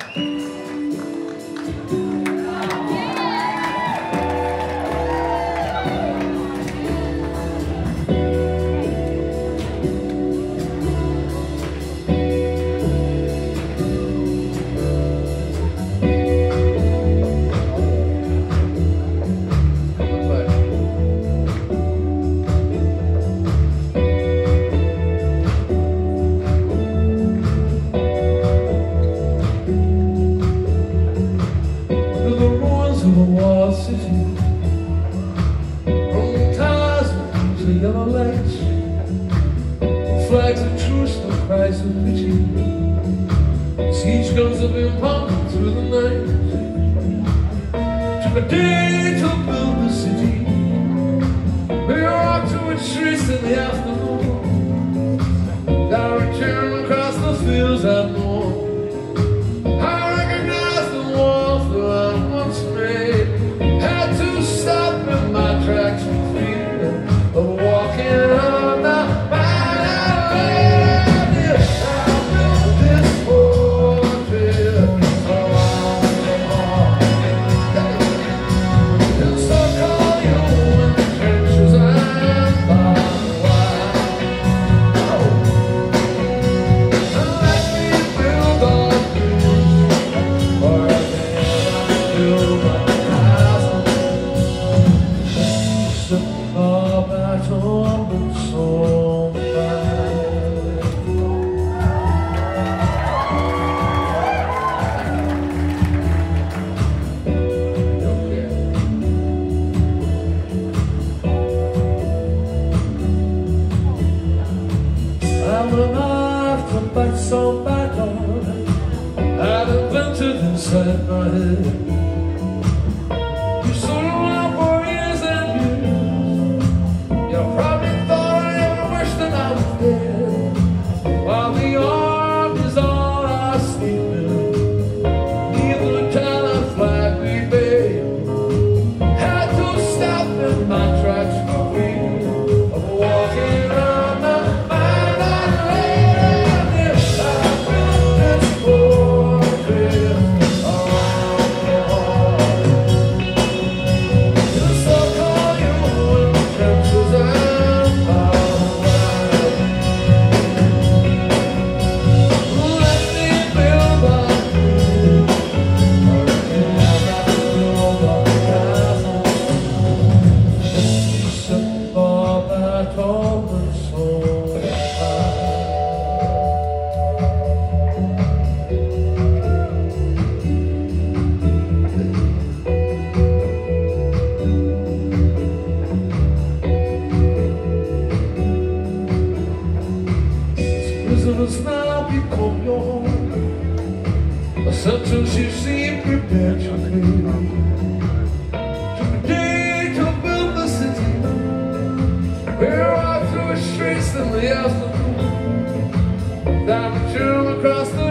Yellow lights, flags of truce, no cries of pity. Siege guns have been pumping through the night. Took a day to build the city. We walked to its streets in the afternoon. Now return across the fields I've known. I recognized the walls that I once made. Had to stop in my tracks for fear of walking on the battlefield. I built this fortress around the heart. And so call you in the trenches and barbed wire. And let me build our bridge, or then I'll build my castle. I'm alive to fight some battle I've invented inside my head. You stood around for years and years. You probably thought I ever wished that I was dead. While the army's on our sleeping, even the talent flag we made. Had to stop in my tracks for fear of walking around the prisoners now become your home, a sentence you seem prepared to pay. Took a day to build the city. We walked through the streets in the afternoon, down the trail across the